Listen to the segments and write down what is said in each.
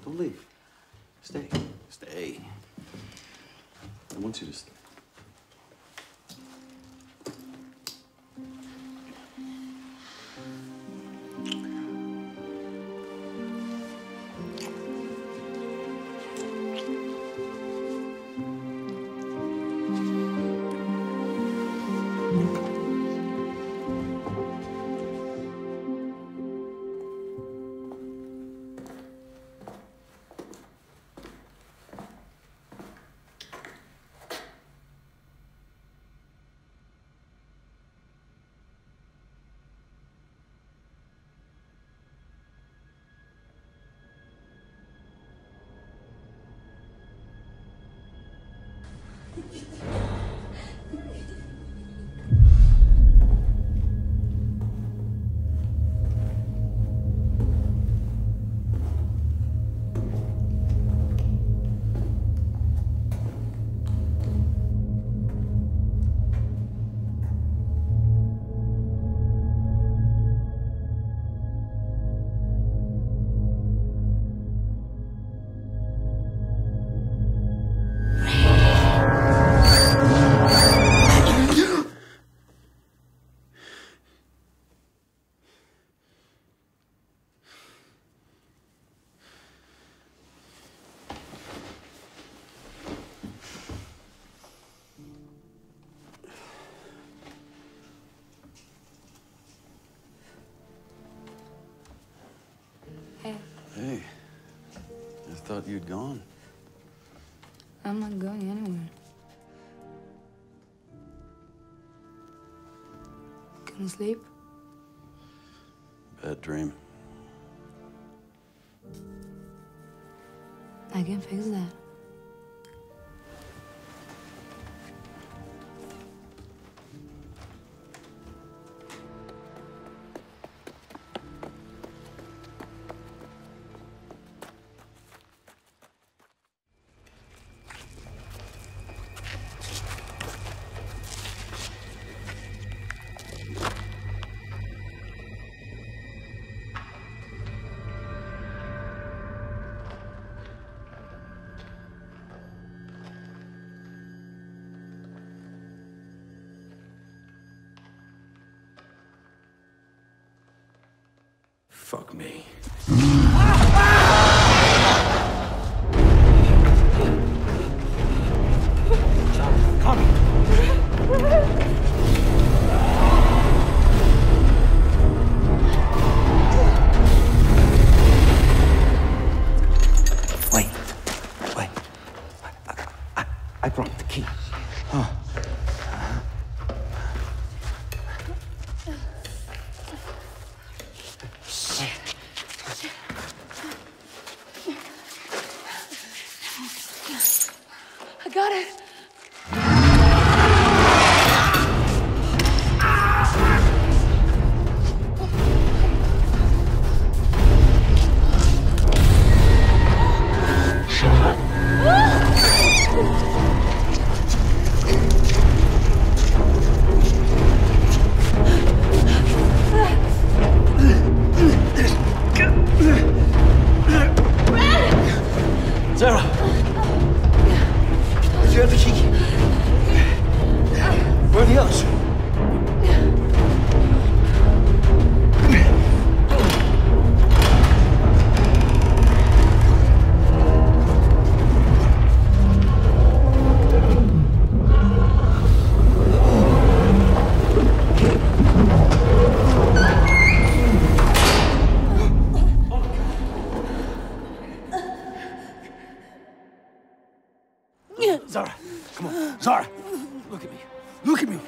Don't leave. Stay. Stay. I want you to stay. Hey, I thought you'd gone. I'm not going anywhere. Gonna sleep? Bad dream. I can fix that. Fuck me. Wait. I brought the key. Huh. I got it. Sarah! Did you have the key? Where are the others? Zara, come on. Zara, look at me. Look at me.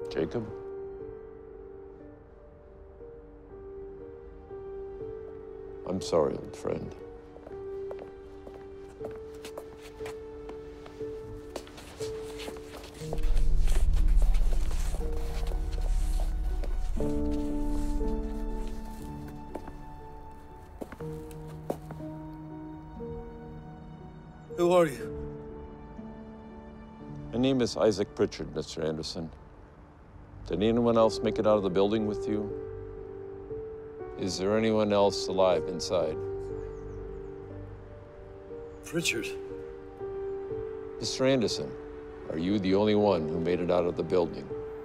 Jacob? I'm sorry, old friend. Who are you? My name is Isaac Pritchard, Mr. Anderson. Did anyone else make it out of the building with you? Is there anyone else alive inside? Pritchard. Mr. Anderson, are you the only one who made it out of the building?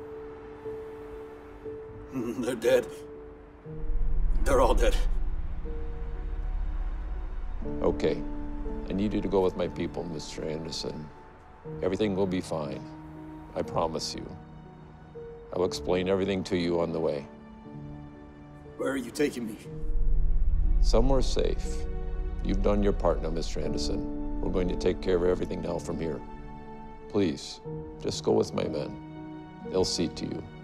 They're dead. They're all dead. Okay. I need you to go with my people, Mr. Anderson. Everything will be fine. I promise you. I'll explain everything to you on the way. Where are you taking me? Somewhere safe. You've done your part now, Mr. Anderson. We're going to take care of everything now from here. Please, just go with my men. They'll see to you.